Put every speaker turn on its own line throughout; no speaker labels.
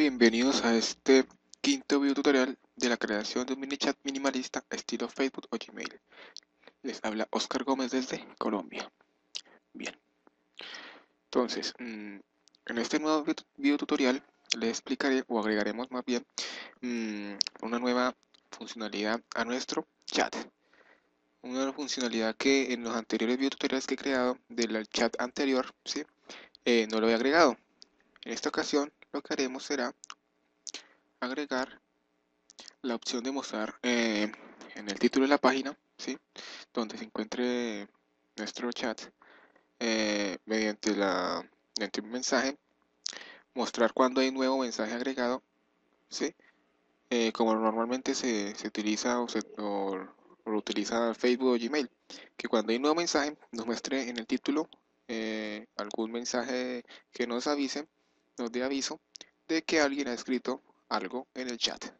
Bienvenidos a este quinto video tutorial de la creación de un mini chat minimalista estilo Facebook o Gmail. Les habla Oscar Gómez desde Colombia. Bien, entonces, en este nuevo video tutorial les explicaré o agregaremos más bien una nueva funcionalidad a nuestro chat. Una nueva funcionalidad que en los anteriores video tutoriales que he creado del chat anterior, ¿sí? No lo he agregado. En esta ocasión lo que haremos será agregar la opción de mostrar en el título de la página, ¿sí? Donde se encuentre nuestro chat, mediante un mensaje, mostrar cuando hay nuevo mensaje agregado, ¿sí? Como normalmente se utiliza o lo utiliza Facebook o Gmail, que cuando hay un nuevo mensaje nos muestre en el título algún mensaje que nos avise, nos dé aviso de que alguien ha escrito algo en el chat.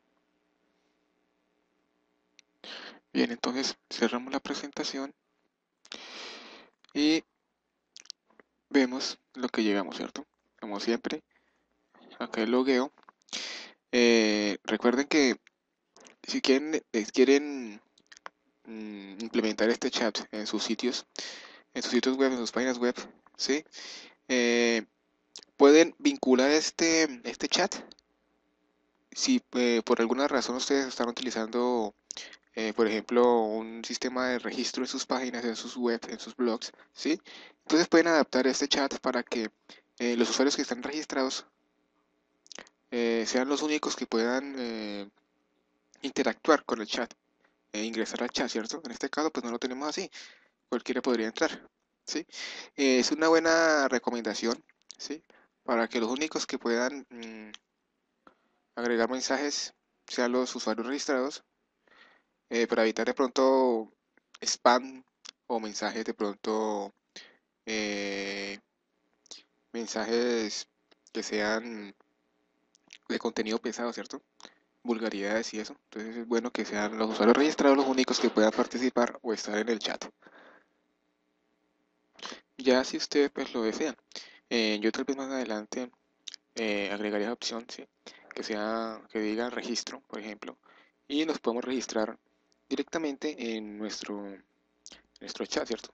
Bien, entonces cerramos la presentación y vemos lo que llegamos, ¿cierto? Como siempre, acá el logueo. Recuerden que si quieren implementar este chat en sus sitios web, en sus páginas web, ¿sí? Eh, pueden vincular este chat. Si por alguna razón ustedes están utilizando, por ejemplo, un sistema de registro en sus páginas, en sus webs, en sus blogs, ¿sí? Entonces pueden adaptar este chat para que los usuarios que están registrados sean los únicos que puedan interactuar con el chat, ingresar al chat, ¿cierto? En este caso, pues no lo tenemos así, cualquiera podría entrar, ¿sí? Es una buena recomendación, ¿sí? Para que los únicos que puedan agregar mensajes sean los usuarios registrados, para evitar de pronto spam o mensajes de pronto, eh, mensajes que sean de contenido pesado, ¿cierto? Vulgaridades y eso. Entonces es bueno que sean los usuarios registrados los únicos que puedan participar o estar en el chat. Ya si ustedes pues lo desean, yo tal vez más adelante agregaría esa opción, ¿sí? Que diga registro, por ejemplo, y nos podemos registrar directamente en nuestro chat, ¿cierto?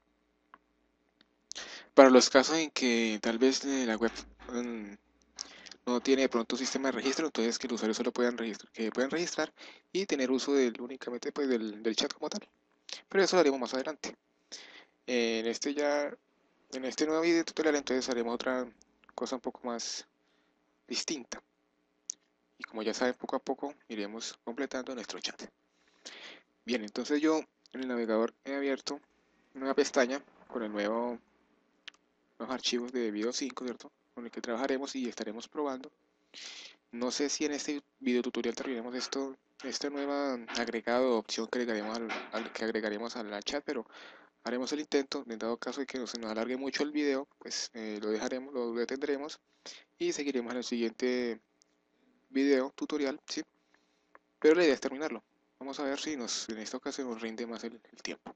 Para los casos en que tal vez la web mm, no tiene de pronto un sistema de registro, entonces que los usuarios solo puedan registrar y tener uso únicamente pues, del chat como tal. Pero eso lo haremos más adelante. En en este nuevo video tutorial entonces haremos otra cosa un poco más distinta. Y como ya saben, poco a poco iremos completando nuestro chat. Bien, entonces yo en el navegador he abierto una nueva pestaña con nuevos archivos de video 5, ¿cierto? Con el que trabajaremos y estaremos probando. No sé si en este video tutorial terminemos esta nueva agregado opción que agregaremos al chat, pero haremos el intento. En dado caso de que se nos alargue mucho el video, pues lo detendremos y seguiremos en el siguiente video tutorial, ¿sí? Pero la idea es terminarlo. Vamos a ver si en esta ocasión nos rinde más el tiempo.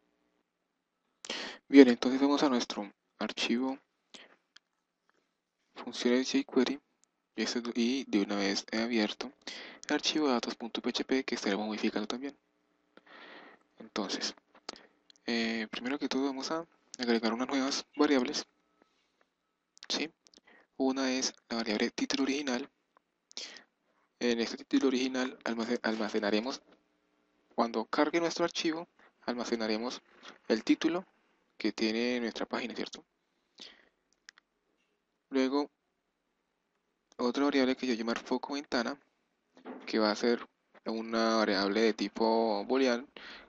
Bien, entonces vamos a nuestro archivo funciones jQuery y de una vez he abierto el archivo datos.php que estaremos modificando también. Entonces, primero que todo vamos a agregar unas nuevas variables, ¿sí? Una es la variable título original. En este título original almacenaremos, cuando cargue nuestro archivo, almacenaremos el título que tiene nuestra página, ¿cierto? Luego, otra variable que yo llamar foco ventana, que va a ser una variable de tipo boolean,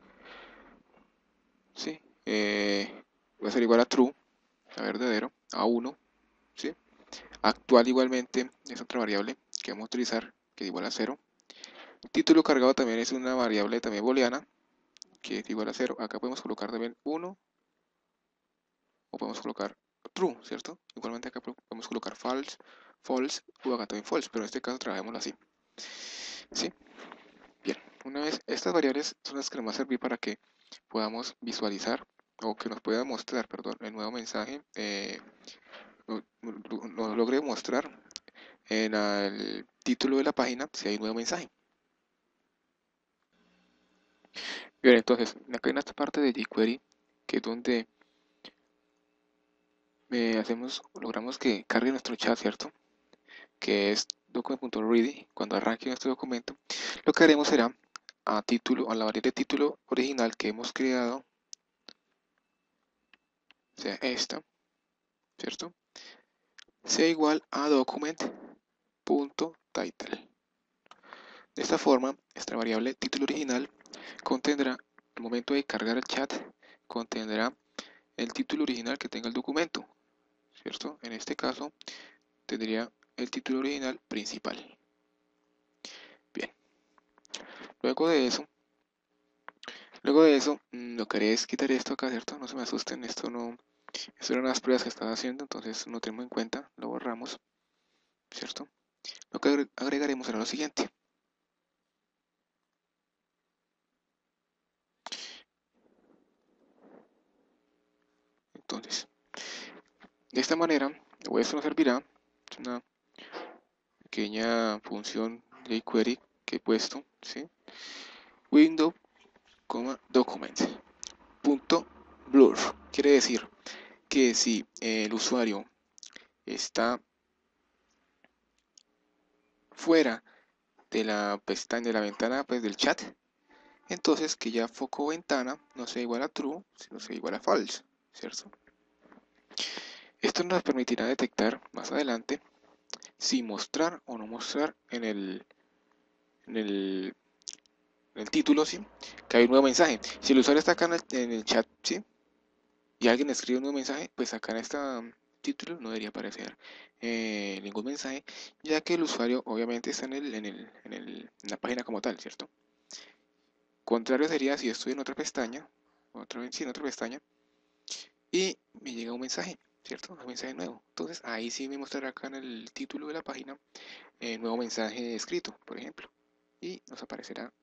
¿sí? Va a ser igual a true, a verdadero, a 1, ¿sí? Actual igualmente es otra variable que vamos a utilizar, que es igual a 0. Título cargado también es una variable también booleana, que es igual a 0. Acá podemos colocar también 1 o podemos colocar true, ¿cierto? Igualmente acá podemos colocar false o acá también false, pero en este caso trabajémoslo así, ¿sí? Bien, una vez estas variables son las que nos van a servir para que podamos visualizar o que nos pueda mostrar, perdón, el nuevo mensaje, nos logre mostrar en el título de la página si hay un nuevo mensaje. Bien, entonces, acá en esta parte de jQuery, que es donde logramos que cargue nuestro chat, ¿cierto? Que es document.ready. Cuando arranque nuestro documento, lo que haremos será a la variable título original que hemos creado, sea esta, ¿cierto? Sea igual a document.title. De esta forma, esta variable título original contendrá, al momento de cargar el chat, contendrá el título original que tenga el documento, ¿cierto? En este caso, tendría el título original principal. Bien, luego de eso, lo que haré es quitar esto acá, ¿cierto? No se me asusten, esto eran unas pruebas que estaba haciendo, entonces no tenemos en cuenta, lo borramos, ¿cierto? Lo que agregaremos será lo siguiente. Entonces, de esta manera, esto nos servirá, es una pequeña función de jQuery que he puesto, ¿sí? Window, document, punto blur. Quiere decir que si el usuario está fuera de la pestaña, de la ventana pues, del chat, entonces que ya foco ventana no sea igual a true, sino sea igual a false, ¿cierto? Esto nos permitirá detectar más adelante si mostrar o no mostrar en el, en el título, ¿sí? Que hay un nuevo mensaje. Si el usuario está acá en el chat, ¿sí? Y alguien escribe un nuevo mensaje, pues acá en este título no debería aparecer ningún mensaje, ya que el usuario obviamente está en la página como tal, ¿cierto? Contrario sería si estoy en otra pestaña, en otra pestaña, y me llega un mensaje, ¿cierto? Un mensaje nuevo. Entonces ahí sí me mostrará acá en el título de la página nuevo mensaje escrito, por ejemplo. Y nos aparecerá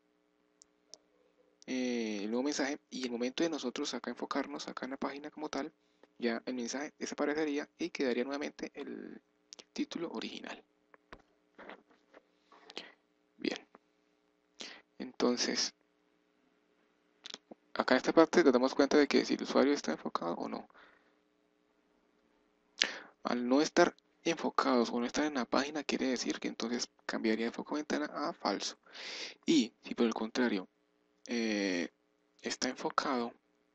el nuevo mensaje y el momento de nosotros acá enfocarnos acá en la página como tal, ya el mensaje desaparecería y quedaría nuevamente el título original. Bien, entonces acá en esta parte nos damos cuenta de que si el usuario está enfocado o no. Al no estar enfocados o no estar en la página quiere decir que entonces cambiaría de foco ventana a falso. Y si por el contrario está enfocado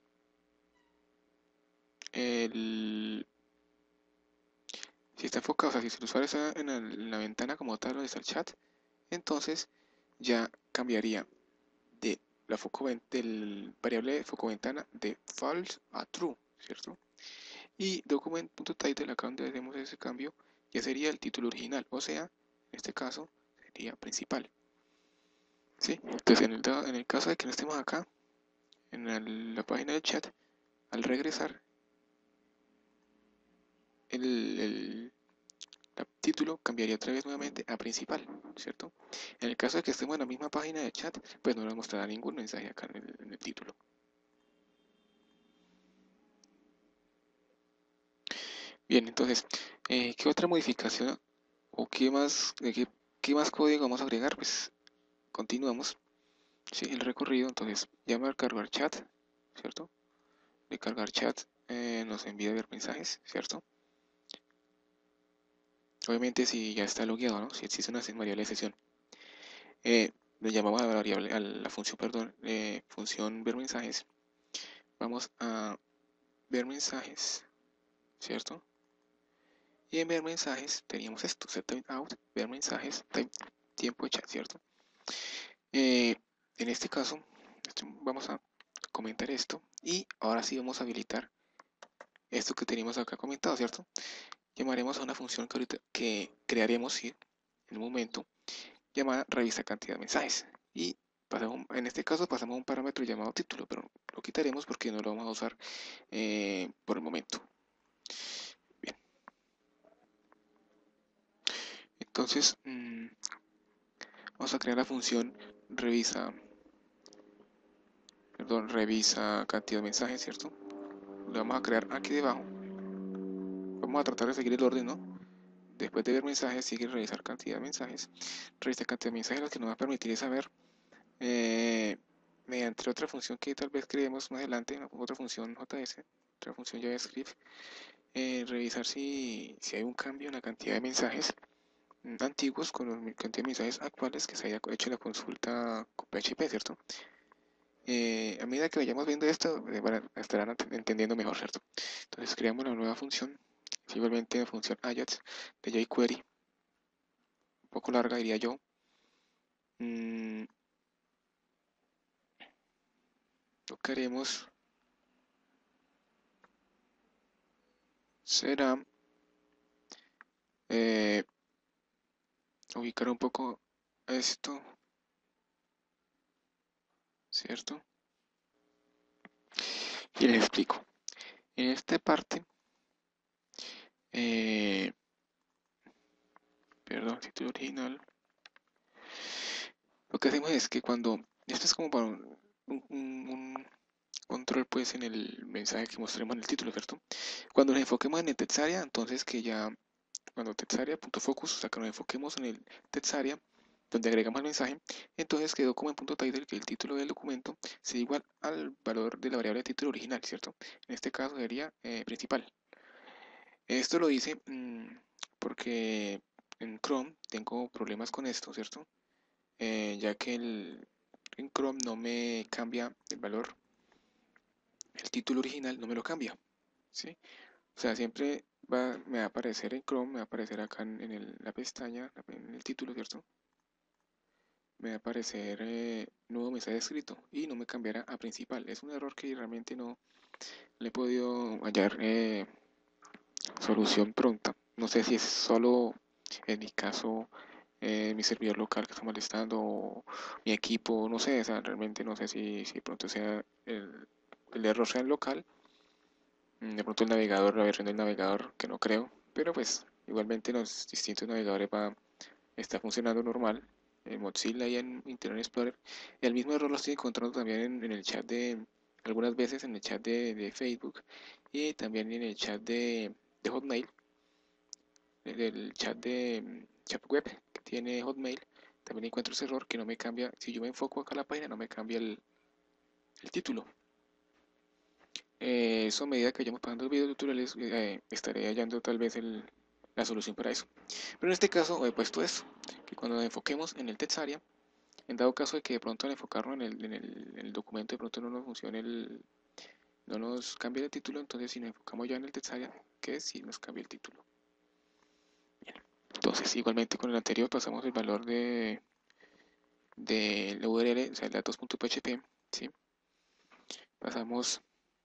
el si está enfocado, o sea, si el usuario está en la ventana como tal donde está el chat, entonces ya cambiaría de del variable de foco ventana de false a true, ¿cierto? Y document.title, acá donde hacemos ese cambio, ya sería el título original, o sea, en este caso sería principal. ¿Sí? Entonces, en el caso de que no estemos acá, la página del chat, al regresar, el título cambiaría otra vez nuevamente a principal, ¿cierto? En el caso de que estemos en la misma página de chat, pues no nos mostrará ningún mensaje acá en el título. Bien, entonces, ¿qué otra modificación o qué más código vamos a agregar? Pues continuamos, ¿sí? El recorrido, entonces, llamar cargar chat, ¿cierto? De cargar chat nos envía a ver mensajes, ¿cierto? Obviamente si ya está logueado, ¿no? Si existe una variable de sesión. Le llamamos a la variable, a la función, perdón, función ver mensajes. Vamos a ver mensajes, ¿cierto? Y en ver mensajes teníamos esto, set time out, ver mensajes, tiempo de chat, ¿cierto? En este caso, vamos a comentar esto y ahora sí vamos a habilitar esto que teníamos acá comentado, ¿cierto? Llamaremos a una función que crearemos, ¿sí? En un momento, llamada revisa cantidad de mensajes. Y en este caso pasamos a un parámetro llamado título, pero lo quitaremos porque no lo vamos a usar por el momento. Bien. Entonces, vamos a crear la función revisa cantidad de mensajes, ¿cierto? Lo vamos a crear aquí debajo. Vamos a tratar de seguir el orden, ¿no? después de ver mensajes, sigue revisar cantidad de mensajes. Revista cantidad de mensajes, lo que nos va a permitir es saber, mediante otra función que tal vez creemos más adelante, otra función JS, otra función JavaScript, revisar si hay un cambio en la cantidad de mensajes antiguos con la cantidad de mensajes actuales que se haya hecho la consulta con PHP, ¿cierto? A medida que vayamos viendo esto, estarán entendiendo mejor, ¿cierto? Entonces creamos una nueva función, igualmente la función Ajax de jQuery, un poco larga diría yo. Lo que haremos será ubicar un poco esto, ¿cierto? Y les explico. En esta parte, perdón, título original, lo que hacemos es que cuando, esto es como para un control pues en el mensaje que mostremos en el título, ¿cierto? Cuando nos enfoquemos en el text area, entonces que ya, cuando text area.focus, o sea que nos enfoquemos en el text area, donde agregamos el mensaje, entonces quedó como en punto title que el título del documento sea igual al valor de la variable de título original, ¿cierto? En este caso sería principal. Esto lo hice porque en Chrome tengo problemas con esto, ¿cierto? Ya que en Chrome no me cambia el valor, el título original no me lo cambia, ¿sí? O sea, siempre me va a aparecer en Chrome, me va a aparecer acá en la pestaña, en el título, ¿cierto? Me va a aparecer nuevo mensaje escrito y no me cambiará a principal. Es un error que realmente no le he podido hallar solución pronta. No sé si es solo en mi caso mi servidor local que está molestando o mi equipo, no sé, o sea, realmente no sé si pronto sea el error sea en local. De pronto el navegador, la versión del navegador, que no creo, pero pues igualmente en los distintos navegadores está funcionando normal. En Mozilla y en Internet Explorer. El mismo error lo estoy encontrando también en el chat algunas veces en el chat de Facebook y también en el chat de Hotmail, del chat de chat web que tiene Hotmail. También encuentro ese error que no me cambia, si yo me enfoco acá a la página no me cambia el título. Eso a medida que vayamos pasando los videos tutoriales estaré hallando tal vez la solución para eso. Pero en este caso he puesto esto, que cuando nos enfoquemos en el text area, en dado caso de que de pronto al enfocarnos en el documento de pronto no nos funcione no nos cambie el título, entonces si nos enfocamos ya en el text area, que sí nos cambia el título. Bien. Entonces igualmente con el anterior pasamos el valor de la URL, o sea el datos.php, ¿sí? Pasamos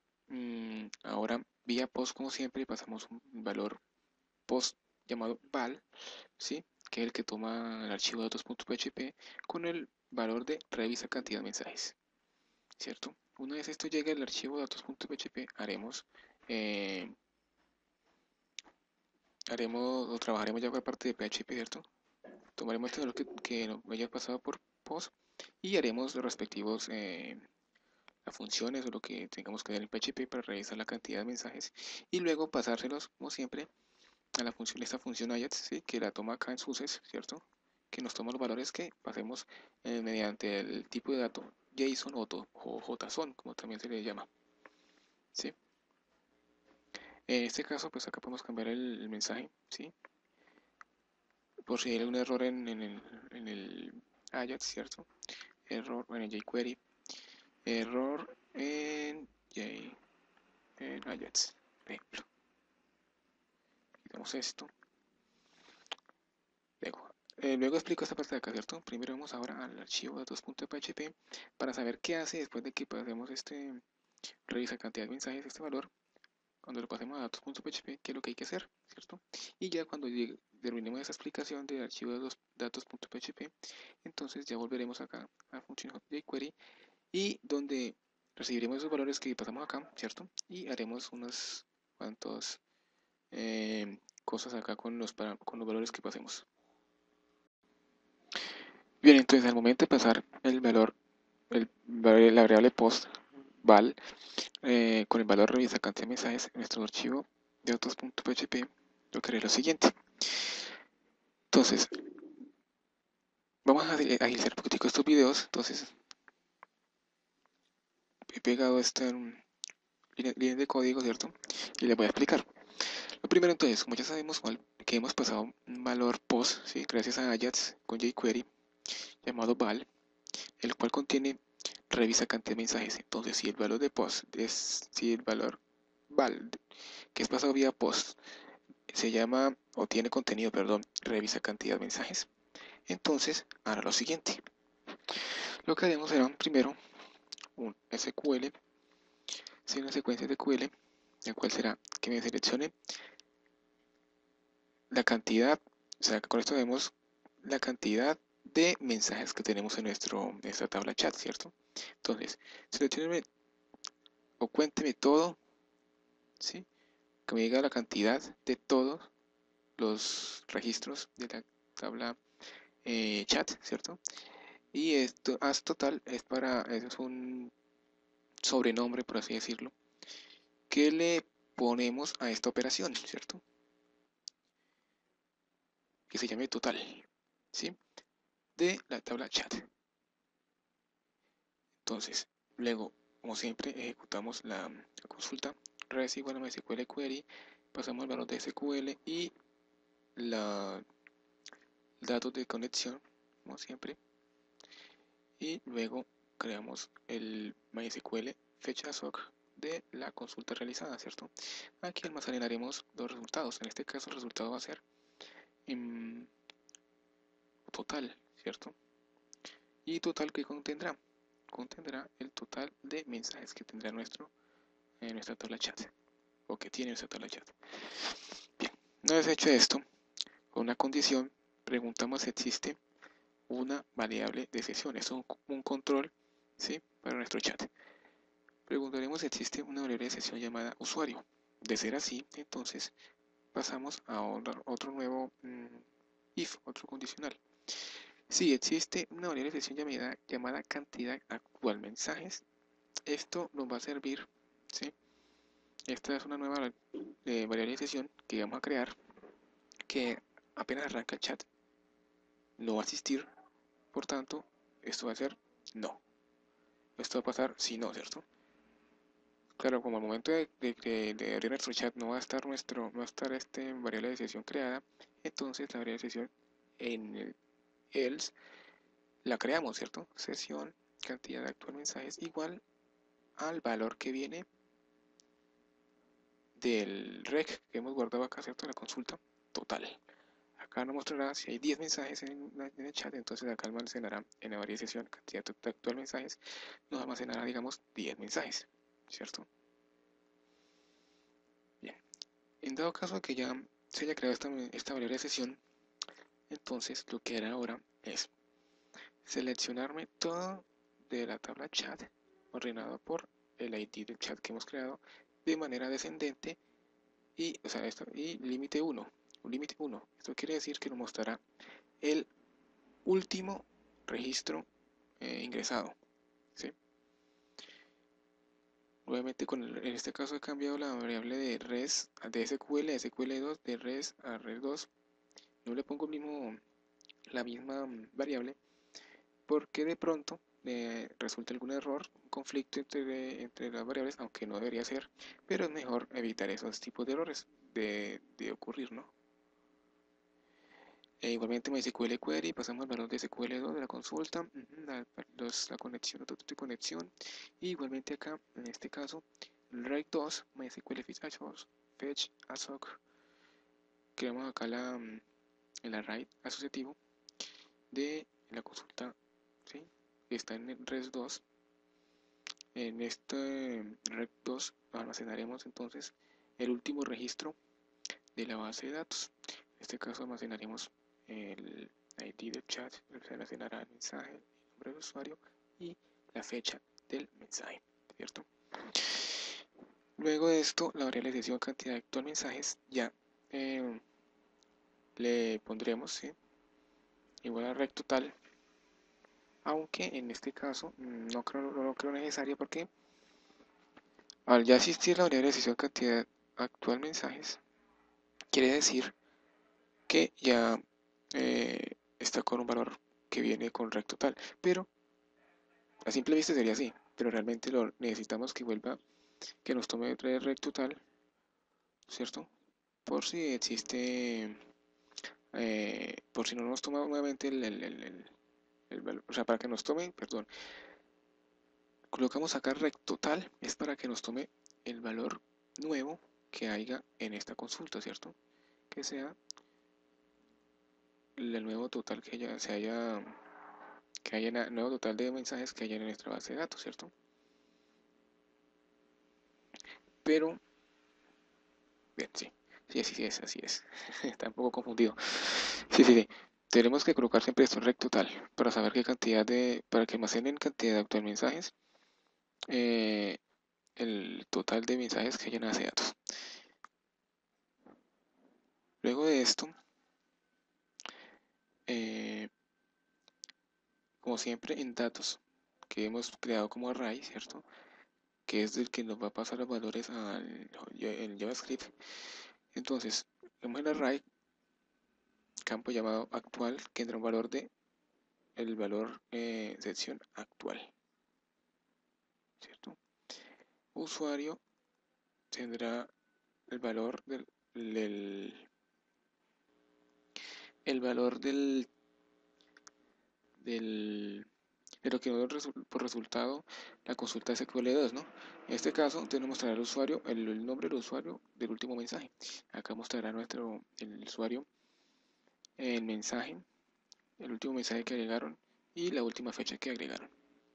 ahora vía post como siempre, pasamos un valor post llamado val, ¿sí? Que es el que toma el archivo datos.php con el valor de revisa cantidad de mensajes, ¿cierto? Una vez esto llegue al archivo datos.php, haremos o trabajaremos ya con la parte de PHP, ¿cierto? Tomaremos el valor que nos haya pasado por post y haremos los respectivos las funciones o lo que tengamos que dar en PHP para revisar la cantidad de mensajes y luego pasárselos, como siempre, a la función, esta función Ajax, ¿sí? Que la toma acá en suces, ¿cierto? Que nos toma los valores que pasemos mediante el tipo de dato JSON o JSON, como también se le llama, ¿sí? En este caso, pues acá podemos cambiar el mensaje, ¿sí? Por si hay algún error en el Ajax, ¿cierto? Error en el jQuery, error en Ajax, por ejemplo. Quitamos esto. Luego explico esta parte de acá, ¿cierto? Primero vamos ahora al archivo datos.php para saber qué hace después de que pasemos revisa cantidad de mensajes, este valor. Cuando lo pasemos a datos.php, qué es lo que hay que hacer, ¿cierto? Y ya cuando terminemos esa explicación del archivo de datos.php, entonces ya volveremos acá a función jQuery y donde recibiremos esos valores que pasamos acá, ¿cierto? Y haremos unas cuantas cosas acá con los valores que pasemos. Bien, entonces al momento de pasar la variable post val con el valor revisa cantidad de mensajes en nuestro archivo de datos.php, lo que haré es lo siguiente. Entonces, vamos a agilizar un poquitico estos videos. Entonces, he pegado esta línea de código, ¿cierto? Y les voy a explicar. Lo primero, entonces, como ya sabemos que hemos pasado un valor post, ¿sí? Gracias a Ajax con jQuery llamado val, el cual contiene revisa cantidad de mensajes. Entonces, si el valor de post si el valor val que es pasado vía post se llama o tiene contenido, perdón, revisa cantidad de mensajes, entonces hará lo siguiente. Lo que haremos será primero un SQL, ¿sí? Una secuencia de SQL, el cual será que me seleccione la cantidad, o sea, con esto vemos la cantidad de mensajes que tenemos en nuestra tabla chat, ¿cierto? Entonces, seleccioneme o cuénteme todo, ¿sí? Que me diga la cantidad de todos los registros de la tabla chat, ¿cierto? Y esto, as total, es un sobrenombre, por así decirlo, que le ponemos a esta operación, ¿cierto? Que se llame total, ¿sí? De la tabla chat. Entonces, luego, como siempre, ejecutamos la consulta res igual a MySQL query, pasamos el valor de SQL y los datos de conexión, como siempre, y luego creamos el MySQL fecha soc de la consulta realizada, ¿cierto? Aquí almacenaremos los resultados. En este caso, el resultado va a ser en total, ¿cierto? Y total que contendrá el total de mensajes que tendrá nuestra tabla chat, o que tiene nuestra tabla chat. Bien, una vez hecho esto, con una condición, preguntamos si existe una variable de sesión. Es un control, ¿sí? Para nuestro chat. Preguntaremos si existe una variable de sesión llamada usuario. De ser así, entonces pasamos a otro nuevo if, otro condicional. Si existe una variable de sesión llamada cantidad actual mensajes, esto nos va a servir, ¿sí? Esta es una nueva variable de sesión que vamos a crear, que apenas arranca el chat no va a existir, por tanto, esto va a ser no. Esto va a pasar si no, ¿cierto? Claro, como al momento de abrir nuestro chat no va a estar variable de sesión creada, entonces la variable de sesión en el else la creamos, ¿cierto? Sesión cantidad de actual mensajes igual al valor que viene del rec que hemos guardado acá, ¿cierto? La consulta total. Acá nos mostrará si hay 10 mensajes en el chat, entonces acá almacenará en la variable de sesión cantidad de actual mensajes, nos almacenará, digamos, 10 mensajes, ¿cierto? Bien. En dado caso que ya se haya creado esta variable de sesión, entonces lo que hará ahora es seleccionarme todo de la tabla chat ordenado por el ID del chat que hemos creado de manera descendente y, o sea, y límite 1. Límite 1. Esto quiere decir que nos mostrará el último registro ingresado, ¿sí? Nuevamente, en este caso he cambiado la variable de res de SQL a SQL2, de res a res2. No le pongo la misma variable porque de pronto resulta algún error, un conflicto entre las variables, aunque no debería ser, pero es mejor evitar esos tipos de errores de ocurrir, ¿no? Igualmente MySQL query, pasamos al valor de SQL2 de la consulta, la conexión, otro tipo de conexión, y igualmente acá, en este caso, el RAID2, MySQL fetch assoc, creamos acá el array asociativo de la consulta, ¿sí? Que está en el res2. En este res2 almacenaremos entonces el último registro de la base de datos. En este caso almacenaremos el ID del chat, se almacenará el mensaje, el nombre del usuario y la fecha del mensaje, ¿cierto? Luego de esto, la variable de sesión cantidad de actual mensajes ya le pondremos, ¿sí? Igual a rec total, aunque en este caso no lo creo necesario porque al ya existir la variable de sesión cantidad actual mensajes, quiere decir que ya está con un valor que viene con rect total, pero a simple vista sería así, pero realmente lo necesitamos que vuelva, que nos tome rect total, ¿cierto? Por si existe, por si no nos toma nuevamente el valor, o sea, para que nos tome, perdón, colocamos acá rect total, es para que nos tome el valor nuevo que haya en esta consulta, ¿cierto? Que sea el nuevo total que haya nuevo total de mensajes que haya en nuestra base de datos, ¿cierto? Pero, bien, sí, sí, así es. Está un poco confundido. Sí, sí, sí. Tenemos que colocar siempre esto en rect total para saber qué cantidad para que almacenen cantidad de actual mensajes, eh, el total de mensajes que hayan en base de datos. Luego de esto, eh, como siempre en datos que hemos creado como array, ¿cierto? Que es el que nos va a pasar los valores al el JavaScript. Entonces, tenemos el array, campo llamado actual, que tendrá un valor de el valor sección actual, ¿cierto? Usuario tendrá el valor el valor del de lo que nos da por resultado la consulta SQL2, ¿no? En este caso, entonces nos mostrará el usuario, el nombre del usuario del último mensaje. Acá mostrará el usuario, el mensaje, el último mensaje que agregaron y la última fecha que agregaron.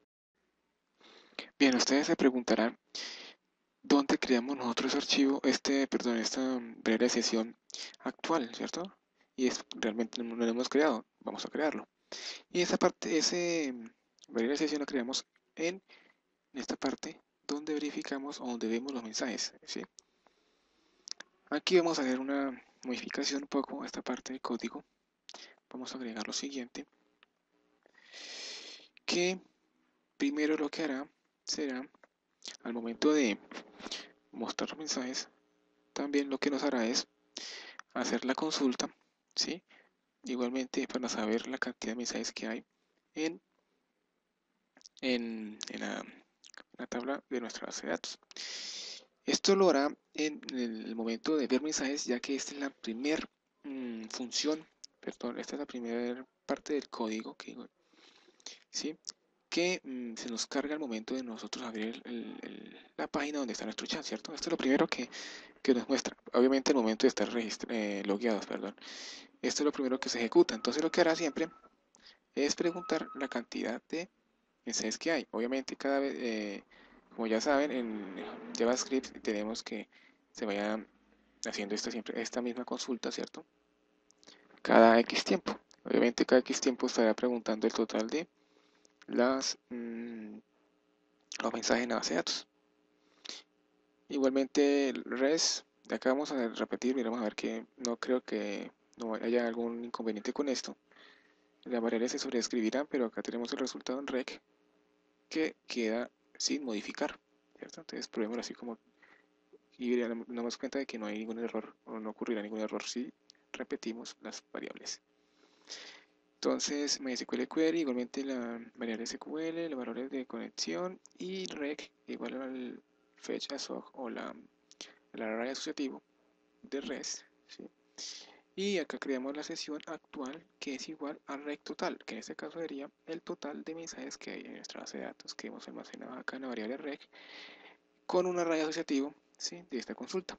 Bien, ustedes se preguntarán dónde creamos nosotros ese archivo, esta breve sesión actual, ¿cierto? Y realmente no lo hemos creado, vamos a crearlo. Y esa parte, breve sesión la creamos en esta parte donde verificamos o donde vemos los mensajes, ¿sí? Aquí vamos a hacer una modificación un poco a esta parte del código. Vamos a agregar lo siguiente, que primero lo que hará será, al momento de mostrar los mensajes, también lo que nos hará es hacer la consulta, ¿sí? Igualmente para saber la cantidad de mensajes que hay en, la tabla de nuestra base de datos. Esto lo hará en el momento de ver mensajes, ya que esta es la primera función, perdón, esta es la primera parte del código ¿sí? que se nos carga al momento de nosotros abrir la página donde está nuestro chat, ¿cierto? Esto es lo primero que nos muestra. Obviamente el momento de estar logueados, perdón. Esto es lo primero que se ejecuta. Entonces lo que hará siempre es preguntar la cantidad de mensajes que hay. Obviamente cada vez, como ya saben, en JavaScript tenemos que se vaya haciendo esta misma consulta, ¿cierto? Cada X tiempo. Obviamente cada X tiempo estará preguntando el total de los mensajes en la base de datos. Igualmente el res, de acá vamos a repetir, miramos a ver que no creo que no haya algún inconveniente con esto. Las variables se sobreescribirán, pero acá tenemos el resultado en rec que queda sin modificar, ¿cierto? Entonces probémoslo así como y nos damos cuenta de que no hay ningún error o no ocurrirá ningún error si repetimos las variables. Entonces MySQL query, igualmente la variable SQL, los valores de conexión y rec igual al fetch assoc o el array asociativo de res, ¿sí? Y acá creamos la sesión actual que es igual a rec total, que en este caso sería el total de mensajes que hay en nuestra base de datos que hemos almacenado acá en la variable rec con un array asociativo, ¿sí? de esta consulta.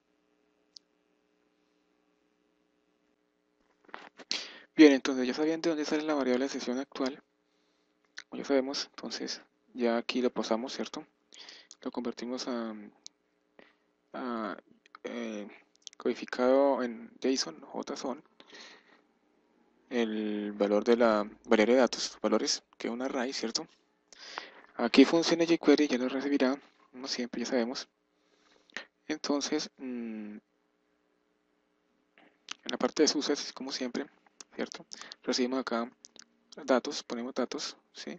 Bien, entonces ya sabían de dónde sale la variable de sesión actual, como ya sabemos, entonces ya aquí lo pasamos, ¿cierto? Lo convertimos a codificado en JSON, JSON, el valor de la variable de datos, valores, que es un array, ¿cierto? Aquí funciona jQuery, ya lo recibirá, como siempre, ya sabemos. Entonces, en la parte de success, como siempre, ¿cierto? Recibimos acá datos, ponemos datos, ¿sí?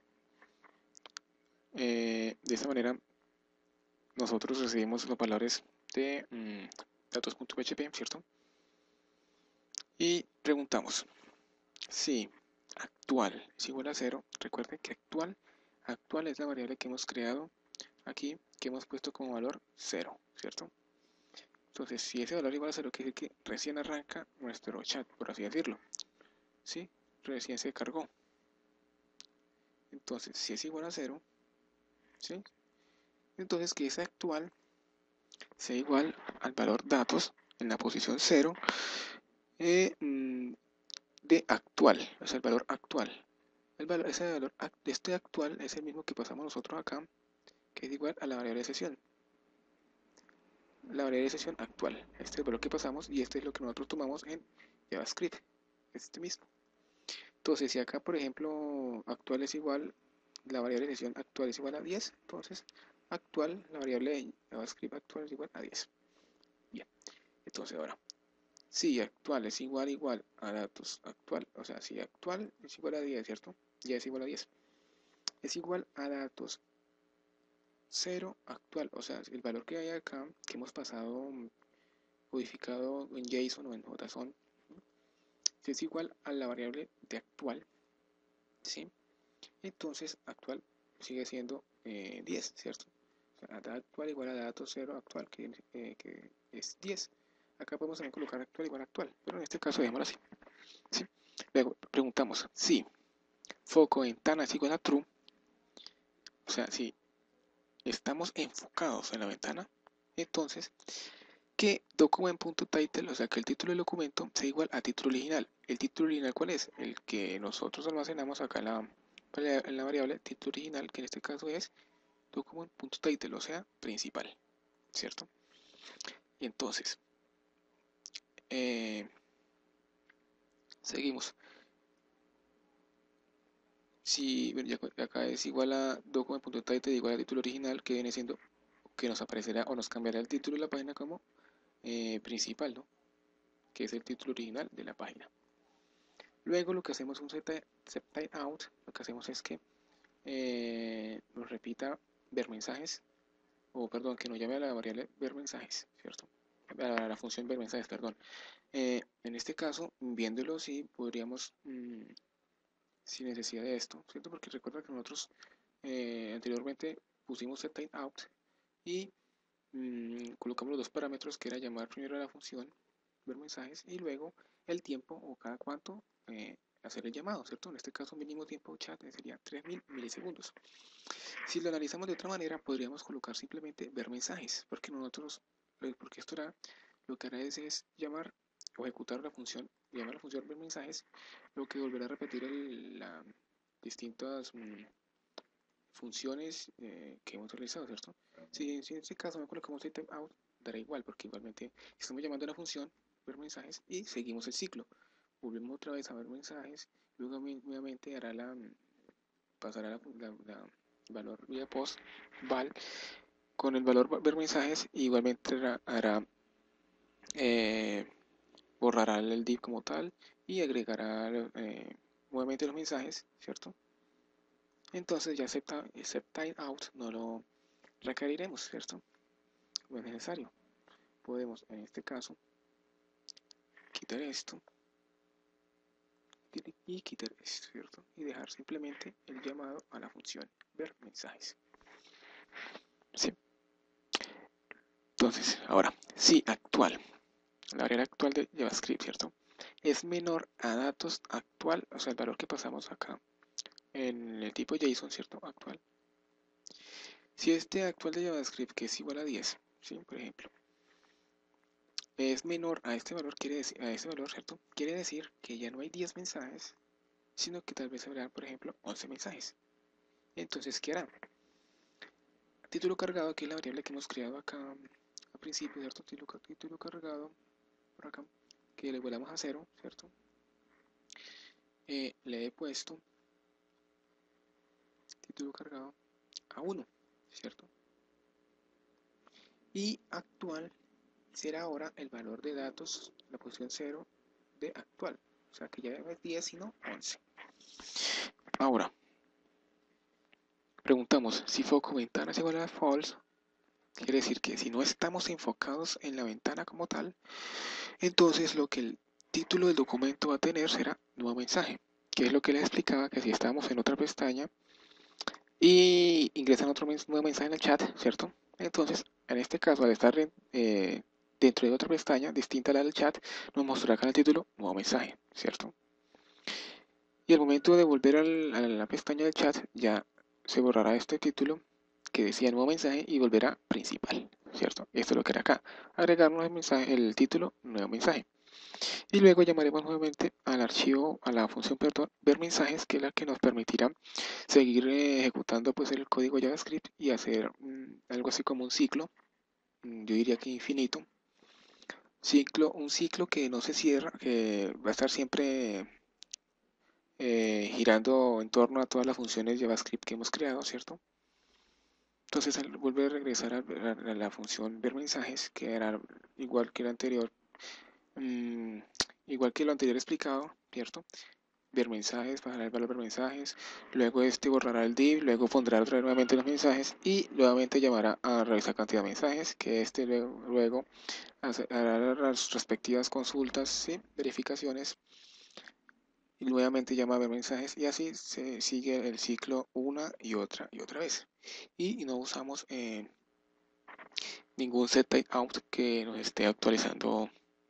De esta manera, nosotros recibimos los valores de datos.php, ¿cierto? Y preguntamos, si actual es igual a 0, recuerden que actual es la variable que hemos creado aquí, que hemos puesto como valor 0, ¿cierto? Entonces, si ese valor es igual a 0, quiere decir que recién arranca nuestro chat, por así decirlo, ¿sí? Recién se cargó. Entonces, si es igual a 0, ¿sí? Entonces, que ese actual sea igual al valor datos en la posición 0 de actual, o sea, el valor actual. Ese valor de este actual es el mismo que pasamos nosotros acá, que es igual a la variable de sesión. La variable de sesión actual. Este es el valor que pasamos y este es lo que nosotros tomamos en JavaScript. Este mismo. Entonces, si acá, por ejemplo, actual es igual, la variable de sesión actual es igual a 10, entonces actual, la variable de JavaScript actual es igual a 10. Bien, entonces ahora, si actual es igual a datos actual, o sea, si actual es igual a 10, ¿cierto? Ya es igual a 10. Es igual a datos 0 actual, o sea, el valor que hay acá, que hemos pasado codificado en JSON o en JSON, si es igual a la variable de actual, ¿sí? Entonces actual sigue siendo 10, ¿cierto? O sea, actual igual a datos 0 actual, que es 10. Acá podemos también colocar actual igual a actual, pero en este caso dejémoslo así, ¿sí? Luego preguntamos si foco ventana es igual a true, o sea, si estamos enfocados en la ventana, entonces que document.title, o sea que el título del documento sea igual a título original. ¿El título original cuál es? El que nosotros almacenamos acá en la variable título original, que en este caso es document.title, o sea, principal, ¿cierto? Y entonces, seguimos. Si bueno, acá es igual a document.title igual a título original, que viene siendo que nos aparecerá o nos cambiará el título de la página como principal, ¿no? Que es el título original de la página. Luego lo que hacemos es un setTimeout, lo que hacemos es que nos repita ver mensajes, o perdón, que nos llame a la variable ver mensajes, ¿cierto? A la función ver mensajes, perdón. En este caso, viéndolo, sí podríamos, sin necesidad de esto, ¿cierto? Porque recuerda que nosotros anteriormente pusimos setTimeout y colocamos los dos parámetros que era llamar primero a la función ver mensajes y luego el tiempo o cada cuánto hacer el llamado, ¿cierto? En este caso mínimo tiempo chat sería 3000 milisegundos. Si lo analizamos de otra manera, podríamos colocar simplemente ver mensajes, porque porque esto lo que hará es llamar o ejecutar la función, llamar a la función ver mensajes, lo que volverá a repetir las distintas funciones que hemos realizado, ¿cierto? Si en este caso no colocamos el timeout, dará igual, porque igualmente estamos llamando a la función ver mensajes y seguimos el ciclo. Volvemos otra vez a ver mensajes, luego nuevamente pasará la valor vía post val con el valor ver mensajes y igualmente borrará el div como tal y agregará nuevamente los mensajes, ¿cierto? Entonces ya setTimeout no lo requeriremos, ¿cierto? No es necesario. Podemos en este caso quitar esto y quitar esto, ¿cierto? Y dejar simplemente el llamado a la función ver mensajes. ¿Sí? Entonces, ahora, si actual, la variable actual de JavaScript, ¿cierto? Es menor a datos actual, o sea, el valor que pasamos acá en el tipo JSON, ¿cierto? Actual. Si este actual de JavaScript, que es igual a 10, ¿sí? Por ejemplo, es menor a este valor, ¿cierto? Quiere decir que ya no hay 10 mensajes, sino que tal vez habrá, por ejemplo, 11 mensajes. Entonces, ¿qué hará? Título cargado, que es la variable que hemos creado acá al principio, ¿cierto? Título cargado, por acá, que le igualamos a 0, ¿cierto? Le he puesto título cargado a 1, ¿cierto? Y actual será ahora el valor de datos, la posición 0 de actual. O sea que ya no es 10, sino 11. Ahora, preguntamos si foco ventana es igual a false. Quiere decir que si no estamos enfocados en la ventana como tal, entonces lo que el título del documento va a tener será nuevo mensaje, que es lo que les explicaba, que si estábamos en otra pestaña y ingresan otro nuevo mensaje en el chat, ¿cierto? Entonces, en este caso, al estar dentro de otra pestaña distinta a la del chat, nos mostrará acá en el título nuevo mensaje, ¿cierto? Y al momento de volver a la pestaña del chat, ya se borrará este título que decía nuevo mensaje y volverá principal, ¿cierto? Esto es lo que era acá. Agregar nuevo mensaje, el título nuevo mensaje. Y luego llamaremos nuevamente al archivo, a la función, perdón, ver mensajes, que es la que nos permitirá seguir ejecutando pues el código JavaScript y hacer algo así como un ciclo, yo diría que infinito. Un ciclo que no se cierra, que va a estar siempre girando en torno a todas las funciones JavaScript que hemos creado, ¿cierto? Entonces, al volver a regresar a la función ver mensajes, que era igual que lo anterior, mmm, igual que lo anterior explicado, ¿cierto? Ver mensajes, bajar el valor ver mensajes, luego este borrará el div, luego pondrá otra vez nuevamente los mensajes y nuevamente llamará a revisar cantidad de mensajes, que este luego hará las respectivas consultas, ¿sí? Verificaciones, y nuevamente llama a ver mensajes, y así se sigue el ciclo una y otra vez. Y no usamos ningún set out que nos esté actualizando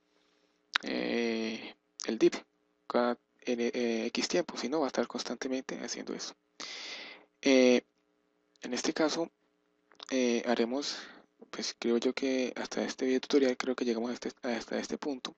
el div cada X tiempo, si no va a estar constantemente haciendo eso. En este caso haremos, pues creo yo que hasta este video tutorial creo que llegamos hasta este punto.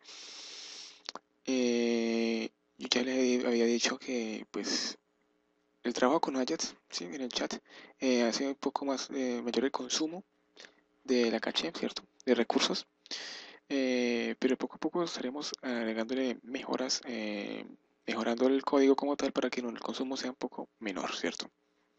Yo ya le había dicho que pues el trabajo con Ajax, ¿sí? En el chat, hace un poco más mayor el consumo de la caché, ¿cierto? De recursos. Pero poco a poco estaremos agregándole mejoras, mejorando el código como tal para que el consumo sea un poco menor, ¿cierto?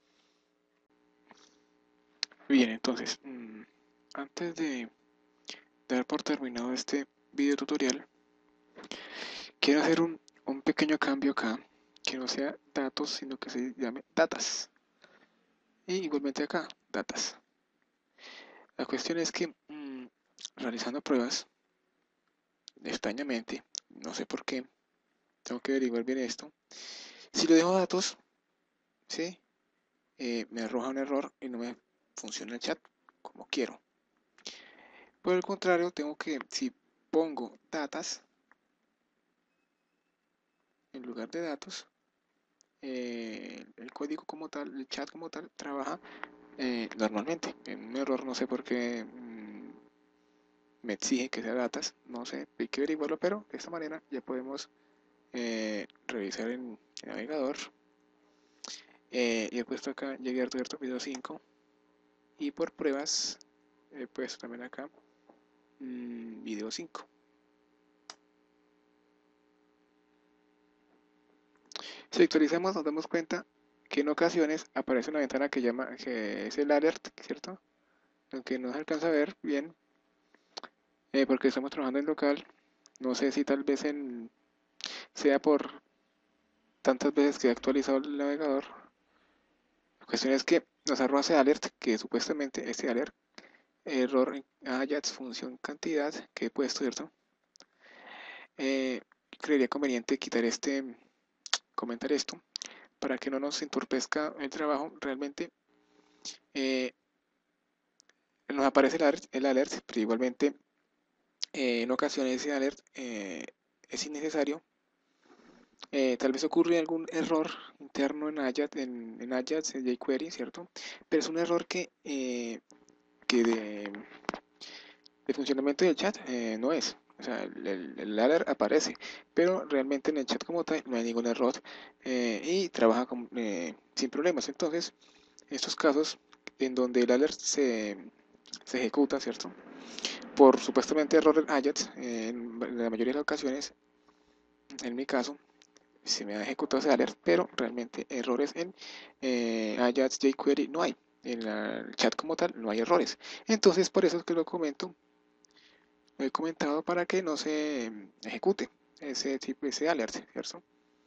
Bien, entonces, antes de dar por terminado este video tutorial, quiero hacer un pequeño cambio acá, que no sea datos, sino que se llame datas. Y igualmente acá, datas. La cuestión es que realizando pruebas, extrañamente, no sé por qué, tengo que averiguar bien esto. Si lo dejo datos, ¿sí? Me arroja un error y no me funciona el chat como quiero. Por el contrario, tengo que, si pongo datas en lugar de datos, el código como tal, el chat como tal, trabaja normalmente. En un error, no sé por qué me exige que sea datas, no sé, hay que averiguarlo, pero de esta manera ya podemos revisar en el navegador. Y he puesto acá, llegué a Arturo video 5 y por pruebas he puesto también acá video 5. Si actualizamos nos damos cuenta que en ocasiones aparece una ventana que es el alert, ¿cierto? Aunque no se alcanza a ver bien, porque estamos trabajando en local. No sé si tal vez sea por tantas veces que he actualizado el navegador. La cuestión es que nos arroja ese alert, que supuestamente este alert, error en Ajax función cantidad que he puesto, ¿cierto? Creería conveniente comentar esto, para que no nos entorpezca el trabajo. Realmente nos aparece el alert, pero igualmente en ocasiones ese alert es innecesario. Tal vez ocurre algún error interno en Ajax, en Ajax, en jQuery, ¿cierto? Pero es un error que de funcionamiento del chat no es. O sea, el alert aparece, pero realmente en el chat como tal no hay ningún error y trabaja sin problemas. Entonces, estos casos en donde el alert se ejecuta, ¿cierto? Por supuestamente error en Ajax, en la mayoría de las ocasiones, en mi caso, se me ha ejecutado ese alert, pero realmente errores en Ajax jQuery no hay. En el chat como tal no hay errores. Entonces, por eso es que lo comento. Lo he comentado para que no se ejecute ese alert, ¿cierto?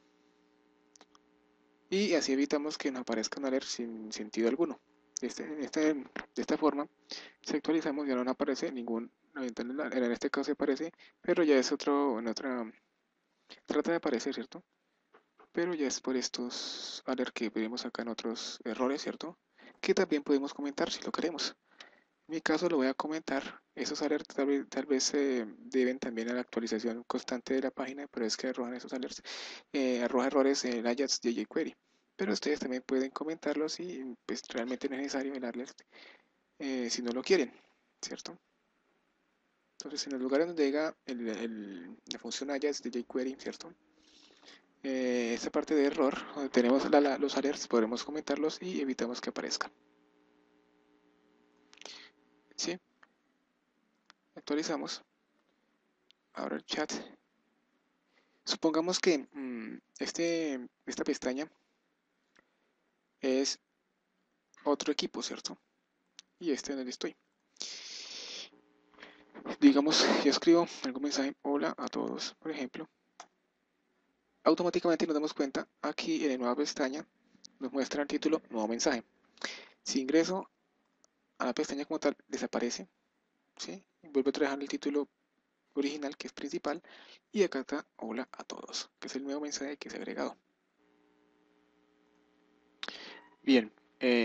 Y así evitamos que nos aparezca un alert sin sentido alguno. De esta forma, si actualizamos ya no nos aparece ningún en este caso se aparece, pero ya es otro, en otra, trata de aparecer, ¿cierto? pero ya es por estos alerts que vemos acá en otros errores, ¿cierto? Que también podemos comentar si lo queremos. En mi caso lo voy a comentar. Esos alerts tal vez se deben también a la actualización constante de la página, pero es que arrojan esos alerts, arroja errores en el Ajax de jQuery. Pero ustedes también pueden comentarlos y pues realmente no es necesario el alert si no lo quieren, ¿cierto? Entonces en los lugares donde diga la función Ajax de jQuery, ¿cierto? Esta parte de error, donde tenemos los alerts, podremos comentarlos y evitamos que aparezcan. ¿Sí? Actualizamos. Ahora el chat. Supongamos que esta pestaña es otro equipo, ¿cierto? Y este en el estoy. Digamos, yo escribo algún mensaje, hola a todos, por ejemplo. Automáticamente nos damos cuenta, aquí en la nueva pestaña, nos muestra el título, nuevo mensaje. Si ingreso a la pestaña como tal, desaparece, ¿sí? Vuelve a trabajar el título original, que es principal, y acá está, hola a todos, que es el nuevo mensaje que se ha agregado. Bien,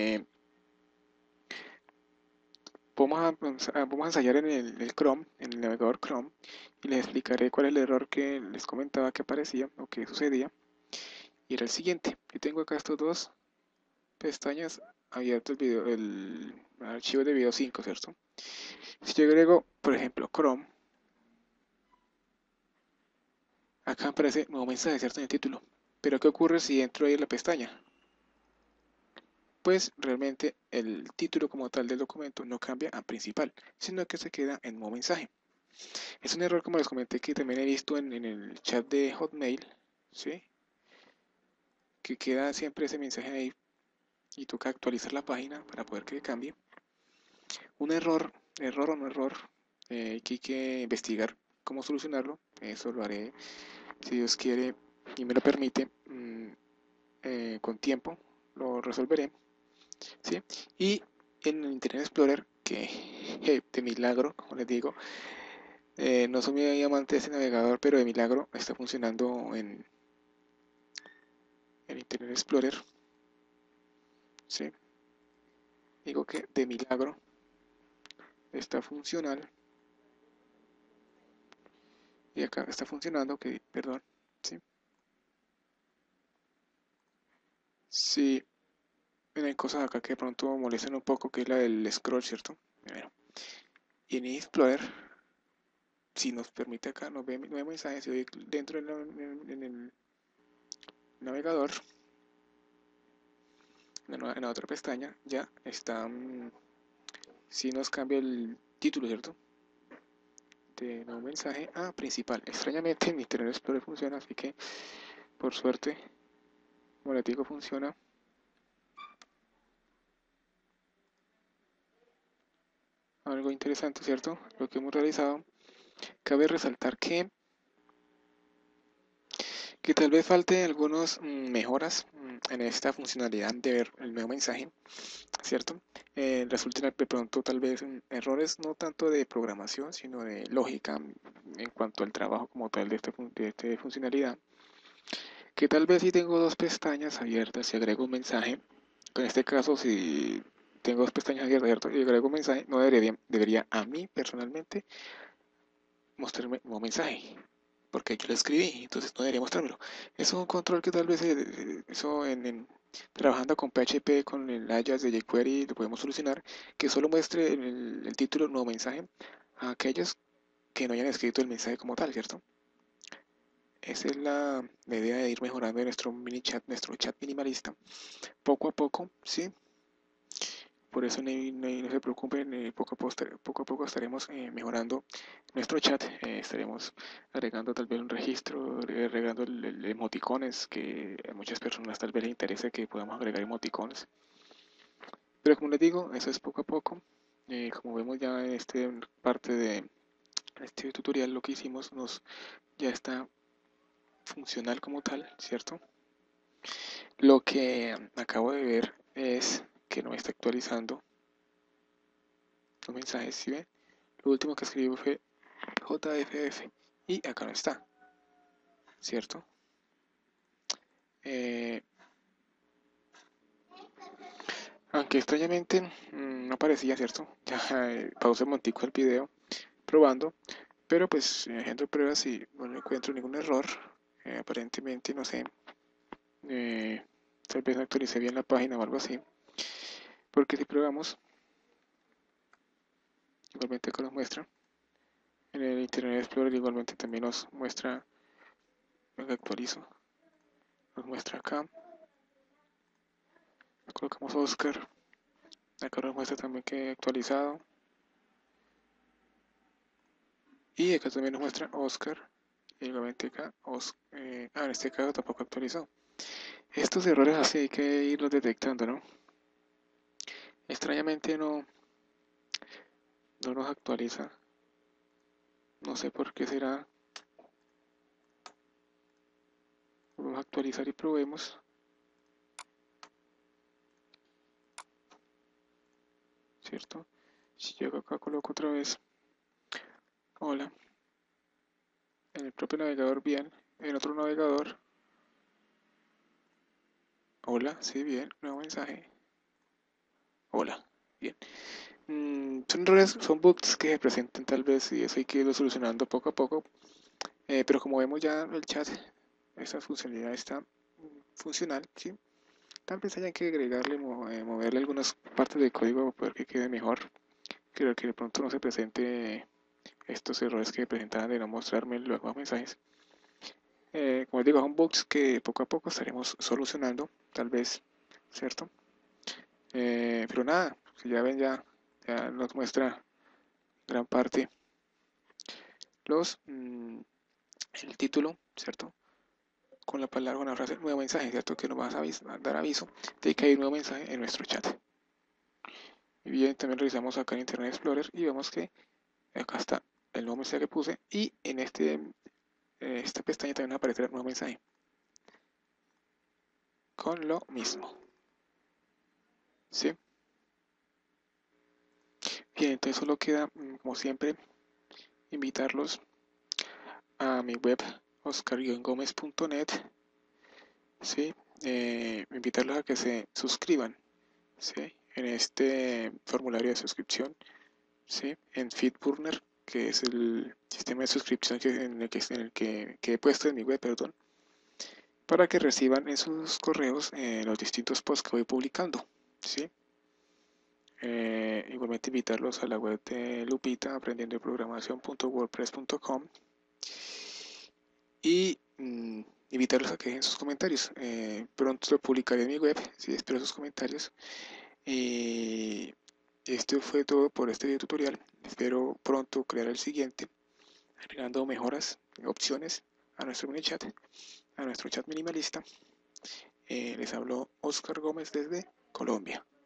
vamos a ensayar en el Chrome, en el navegador Chrome, y les explicaré cuál es el error que les comentaba que aparecía o que sucedía. Y era el siguiente. Yo tengo acá estos dos pestañas abierto el archivo de video 5, ¿cierto? Si yo agrego, por ejemplo, Chrome, acá aparece nuevo mensaje, ¿cierto? En el título. Pero ¿qué ocurre si entro ahí en la pestaña? Pues realmente el título como tal del documento no cambia a principal, sino que se queda en nuevo mensaje. Es un error, como les comenté, que también he visto en el chat de Hotmail, ¿sí? Que queda siempre ese mensaje ahí y toca actualizar la página para poder que cambie. Un error o no error, que hay que investigar cómo solucionarlo. Eso lo haré, si Dios quiere y me lo permite, con tiempo lo resolveré, ¿sí? Y en el Internet Explorer, que de milagro, como les digo, no soy muy amante de este navegador, pero de milagro está funcionando en Internet Explorer, ¿sí? Digo que de milagro está funcional y acá está funcionando, que perdón, ¿sí? Sí, hay cosas acá que de pronto molestan un poco, que es la del scroll, ¿cierto? Bueno, y en Explorer, si nos permite acá, nos ve mensajes, si doy dentro en el navegador, en la otra pestaña, ya está, si nos cambia el título, ¿cierto? De nuevo mensaje a principal. Extrañamente mi Internet Explorer funciona, así que por suerte, como les digo, funciona. Algo interesante, ¿cierto? Lo que hemos realizado. Cabe resaltar que tal vez falte algunas mejoras en esta funcionalidad de ver el nuevo mensaje, ¿cierto? Resultan de pronto tal vez errores no tanto de programación, sino de lógica en cuanto al trabajo como tal de esta funcionalidad. Que tal vez si tengo dos pestañas abiertas y agrego un mensaje, en este caso si tengo dos pestañas abiertas y agrego un mensaje, no debería a mí personalmente mostrarme un nuevo mensaje, porque yo lo escribí, entonces no debería mostrármelo. Es un control que tal vez eso trabajando con PHP, con el Ajax de jQuery, lo podemos solucionar, que solo muestre el título nuevo mensaje a aquellos que no hayan escrito el mensaje como tal, ¿cierto? Esa es la idea de ir mejorando nuestro mini chat, nuestro chat minimalista, poco a poco, ¿sí? Por eso no se preocupen, poco a poco estaremos mejorando nuestro chat, estaremos agregando tal vez un registro, agregando el emoticones, que a muchas personas tal vez les interesa que podamos agregar emoticones. Pero como les digo, eso es poco a poco. Como vemos ya en esta parte de este tutorial, lo que hicimos ya está funcional como tal, ¿cierto? Lo que acabo de ver es que no está actualizando los mensajes, ¿sí ven? Lo último que escribí fue JFF y acá no está, ¿cierto? Aunque extrañamente no aparecía, ¿cierto? Ya pausé un momentico el video probando, pero pues haciendo pruebas y no encuentro ningún error. Aparentemente, no sé, eh, tal vez no actualicé bien la página o algo así. Porque si probamos, igualmente acá nos muestra. En el Internet Explorer igualmente también nos muestra, venga, actualizo, nos muestra acá. Colocamos Oscar, acá nos muestra también que he actualizado. Y acá también nos muestra Oscar. Y igualmente acá, en este caso tampoco actualizó. Estos errores así hay que irlos detectando, ¿no? Extrañamente no nos actualiza. No sé por qué será. Vamos a actualizar y probemos. ¿Cierto? Si llego acá, coloco otra vez. Hola. En el propio navegador, bien. En otro navegador. Hola, sí, bien. Nuevo mensaje. Hola. Bien. Son errores, son bugs que se presentan tal vez y eso hay que irlo solucionando poco a poco. Pero como vemos ya el chat, esta funcionalidad está funcional, ¿sí? Tal vez haya que agregarle, moverle algunas partes del código para que quede mejor. Creo que de pronto no se presente estos errores que presentaban de no mostrarme los nuevos mensajes. Como les digo, son bugs que poco a poco estaremos solucionando, tal vez, ¿cierto? Pero nada, si ya ven, ya nos muestra gran parte el título, ¿cierto? Con la palabra, con la frase nuevo mensaje, ¿cierto? Que nos va a dar aviso de que hay un nuevo mensaje en nuestro chat. Y bien, también revisamos acá en Internet Explorer y vemos que acá está el nuevo mensaje que puse y en esta pestaña también aparece el nuevo mensaje con lo mismo, ¿sí? Bien, entonces solo queda, como siempre, invitarlos a mi web oscar-gomez.net, ¿sí? Invitarlos a que se suscriban, ¿sí? En este formulario de suscripción, ¿sí? En Feedburner, que es el sistema de suscripción que he puesto en mi web, perdón, para que reciban en sus correos los distintos posts que voy publicando, ¿sí? Igualmente invitarlos a la web de Lupita, aprendiendoprogramación.wordpress.com y invitarlos a que dejen sus comentarios. Pronto lo publicaré en mi web, ¿sí? Espero sus comentarios. Esto fue todo por este video tutorial. Espero pronto crear el siguiente, agregando mejoras, opciones a nuestro mini chat, a nuestro chat minimalista. Les habló Oscar Gómez desde Colombia.